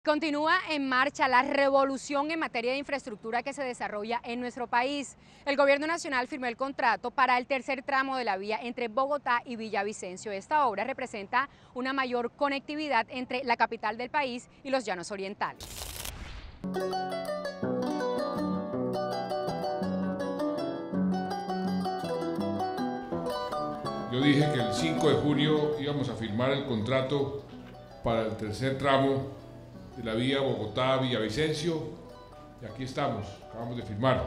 Continúa en marcha la revolución en materia de infraestructura que se desarrolla en nuestro país. El Gobierno Nacional firmó el contrato para el tercer tramo de la vía entre Bogotá y Villavicencio. Esta obra representa una mayor conectividad entre la capital del país y los llanos orientales. Yo dije que el 5 de junio íbamos a firmar el contrato para el tercer tramo de la vía Bogotá-Villavicencio y aquí estamos, acabamos de firmar.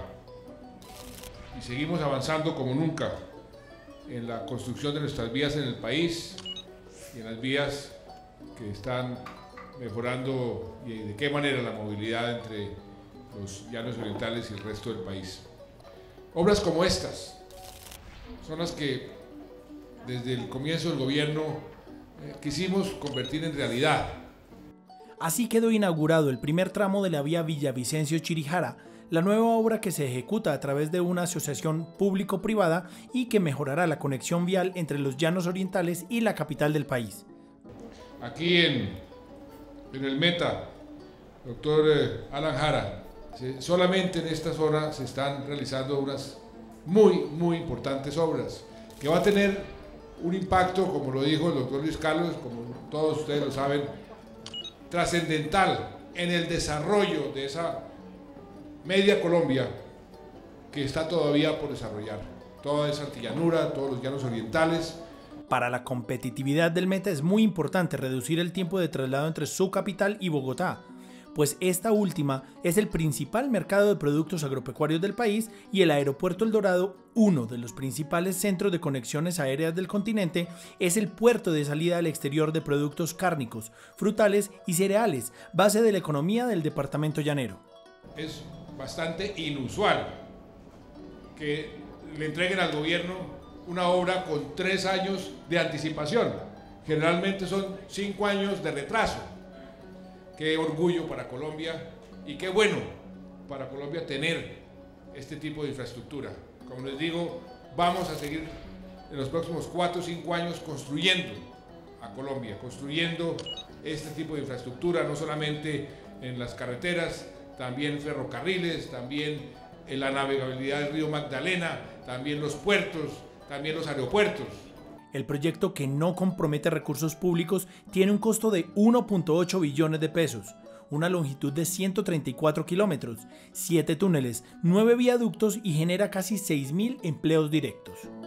Y seguimos avanzando como nunca en la construcción de nuestras vías en el país y en las vías que están mejorando y de qué manera la movilidad entre los llanos orientales y el resto del país. Obras como estas son las que desde el comienzo del gobierno quisimos convertir en realidad. Así quedó inaugurado el primer tramo de la vía Villavicencio-Chirijara, la nueva obra que se ejecuta a través de una asociación público-privada y que mejorará la conexión vial entre los llanos orientales y la capital del país. Aquí en el Meta, doctor Alan Jara, solamente en esta zona se están realizando unas muy importantes obras que va a tener un impacto, como lo dijo el doctor Luis Carlos, como todos ustedes lo saben, trascendental en el desarrollo de esa media Colombia que está todavía por desarrollar. Toda esa antillanura, todos los llanos orientales. Para la competitividad del Meta es muy importante reducir el tiempo de traslado entre su capital y Bogotá, pues esta última es el principal mercado de productos agropecuarios del país y el aeropuerto El Dorado, uno de los principales centros de conexiones aéreas del continente, es el puerto de salida al exterior de productos cárnicos, frutales y cereales, base de la economía del departamento llanero. Es bastante inusual que le entreguen al gobierno una obra con 3 años de anticipación. Generalmente son 5 años de retraso. Qué orgullo para Colombia y qué bueno para Colombia tener este tipo de infraestructura. Como les digo, vamos a seguir en los próximos 4 o 5 años construyendo a Colombia, construyendo este tipo de infraestructura, no solamente en las carreteras, también ferrocarriles, también en la navegabilidad del río Magdalena, también los puertos, también los aeropuertos. El proyecto, que no compromete recursos públicos, tiene un costo de 1.8 billones de pesos, una longitud de 134 kilómetros, 7 túneles, 9 viaductos y genera casi 6.000 empleos directos.